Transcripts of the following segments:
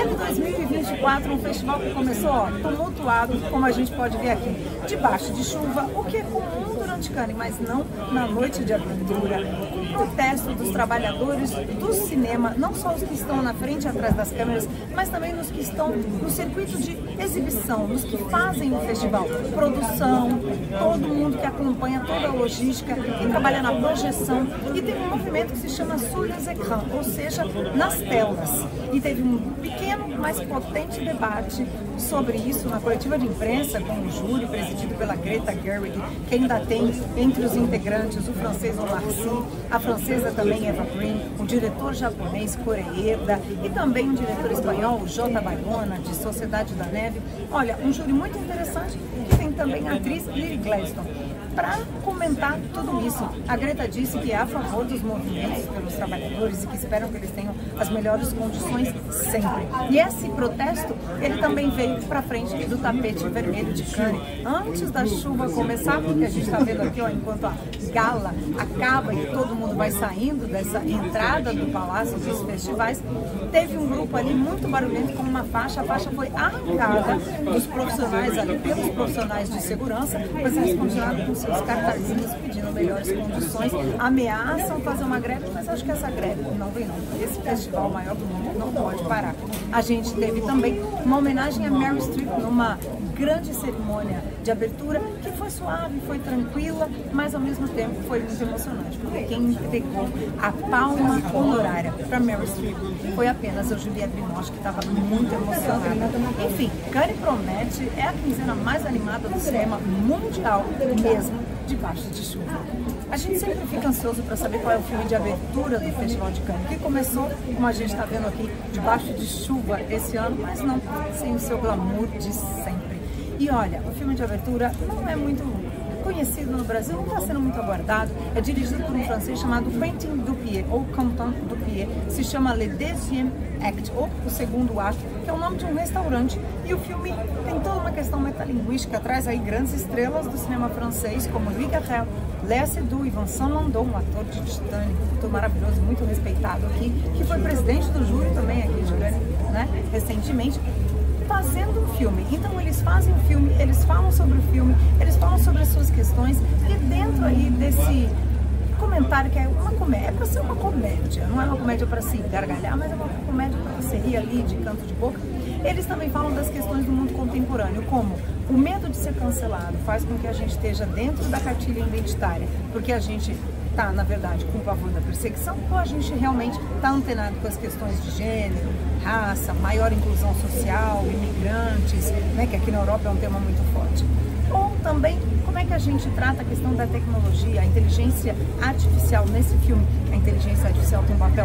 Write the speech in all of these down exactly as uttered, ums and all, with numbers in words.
Cannes dois mil e vinte e quatro, um festival que começou ó, tumultuado, como a gente pode ver aqui, debaixo de chuva, o que é comum durante Cannes, mas não na noite de abertura. O protesto dos trabalhadores do cinema, não só os que estão na frente e atrás das câmeras, mas também nos que estão no circuito de exibição, nos que fazem o festival, produção, todo mundo que acompanha toda a logística, que trabalha na projeção, e tem um movimento que se chama sur les écrans, ou seja, nas telas. E teve um pequeno, mas potente debate sobre isso na coletiva de imprensa com o júri presidido pela Greta Gerwig, que ainda tem entre os integrantes o francês Omar Sy, a francesa também Eva Green, o diretor japonês Koreeda e também o diretor espanhol Jota Bayona, de Sociedade da Neve. Olha, um júri muito interessante, que tem também a atriz Lily Gladstone. Para comentar tudo isso, a Greta disse que é a favor dos movimentos pelos trabalhadores e que esperam que eles tenham as melhores condições sempre. E esse protesto, ele também veio para frente do tapete vermelho de Cannes. Antes da chuva começar, porque a gente está vendo aqui, ó, enquanto a gala acaba e todo mundo vai saindo dessa entrada do Palácio dos Festivais, teve um grupo ali muito barulhento com uma faixa. A faixa foi arrancada dos profissionais ali, pelos profissionais de segurança, mas eles continuaram com seus cartazinhos pedindo melhores condições, ameaçam fazer uma greve, mas acho que essa greve não vem não. Esse festival maior do mundo não pode parar. A gente teve também uma homenagem a Meryl Streep numa grande cerimônia de abertura, que foi suave, foi tranquila, mas ao mesmo tempo foi muito emocionante, porque quem entregou a palma honorária para Meryl Streep foi apenas a Juliette Binoche, que estava muito emocionada. Enfim, Cannes promete, é a quinzena mais animada do cinema mundial, mesmo debaixo de chuva. A gente sempre fica ansioso para saber qual é o filme de abertura do Festival de Cannes, que começou, como a gente está vendo aqui, debaixo de chuva esse ano, mas não sem o seu glamour de sempre. E olha, o filme de abertura não é muito conhecido no Brasil, não está sendo muito aguardado. É dirigido por um francês chamado Quentin Dupieux, ou Quentin Dupieux, se chama Le Deuxième Act, ou o segundo ato, que é o nome de um restaurante. E o filme tem toda uma questão metalinguística, traz aí grandes estrelas do cinema francês, como Louis Garrel, Léa Seydoux e Vincent Landon, um ator de Titanic, um ator maravilhoso, muito respeitado aqui, que foi presidente do júri também aqui de Cannes, né, recentemente, fazendo um filme. Então eles fazem o filme, eles falam sobre o filme, eles falam sobre as suas questões, e dentro aí desse comentário, que é uma comédia, é para ser uma comédia, não é uma comédia para se gargalhar, mas é uma comédia para você rir ali de canto de boca. Eles também falam das questões do mundo contemporâneo, como o medo de ser cancelado faz com que a gente esteja dentro da cartilha identitária, porque a gente está, na verdade, com o pavor da perseguição, ou a gente realmente está antenado com as questões de gênero, raça, maior inclusão social, imigrantes, né, que aqui na Europa é um tema muito forte. Ou também, como é que a gente trata a questão da tecnologia, a inteligência artificial nesse filme. A inteligência artificial tem um papel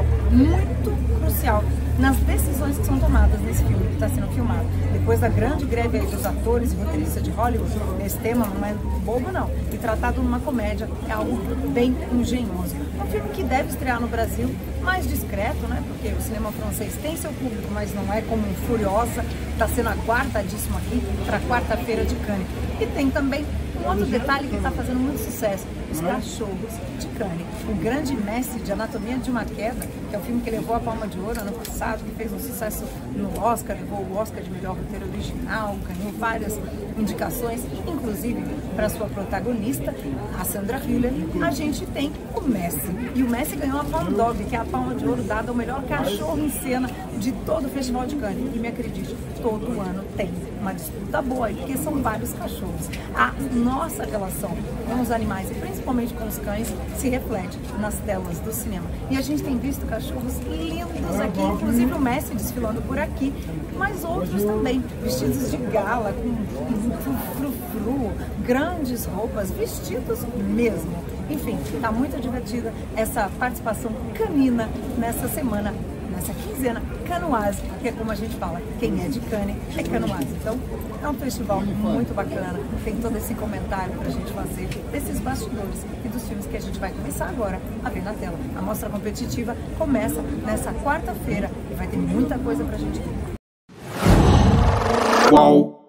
muito crucial nas decisões que são tomadas nesse filme que está sendo filmado. Depois da grande greve aí dos atores e roteiristas de Hollywood, esse tema não é bobo não, e tratado numa comédia é algo bem engenhoso. É um filme que deve estrear no Brasil, mais discreto, né, porque o cinema francês tem seu público, mas não é como um Furiosa, está sendo aguardadíssimo aqui para quarta-feira de Cannes. E tem também um outro detalhe que está fazendo muito sucesso, os cachorros de Cannes. O grande mestre de Anatomia de uma Queda, que é o filme que levou a Palma de Ouro ano passado, que fez um sucesso no Oscar, levou o Oscar de melhor roteiro original, ganhou várias indicações, inclusive para sua protagonista, a Sandra Hüller. A gente tem o Messi, e o Messi ganhou a Palme d'Or, que é a Palma de Ouro dada ao melhor cachorro em cena de todo o Festival de Cannes. E me acredite, todo ano tem uma disputa boa, porque são vários cachorros. A nossa relação com os animais, e principalmente com os cães, se reflete nas telas do cinema. E a gente tem visto cachorros lindos aqui, inclusive o Messi desfilando por aqui, mas outros também, vestidos de gala, com frufru, grandes roupas, vestidos mesmo. Enfim, está muito divertida essa participação canina nessa semana, nessa quinzena canoise, que é como a gente fala, quem é de Cannes é canoise. Então, é um festival muito bacana, tem todo esse comentário pra gente fazer desses bastidores e dos filmes que a gente vai começar agora a ver na tela. A mostra competitiva começa nessa quarta-feira e vai ter muita coisa pra gente ver. Uau!